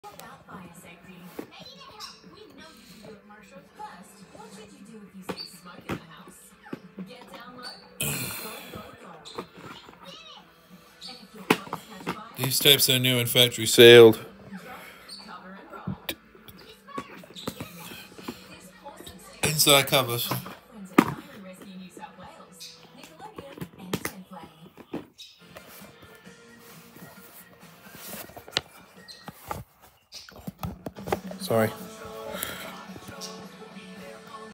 About fire safety. We know you can do it, Marshall. First, what should you do if you see smoke in the house? Get down low. Go, go, go. And if your clothes catch fire, These tapes are new and factory sealed. drop, cover, and roll. This awesome stick Inside covers. friends at Fire and Rescue New South Wales, Nickelodeon, and Template. Sorry.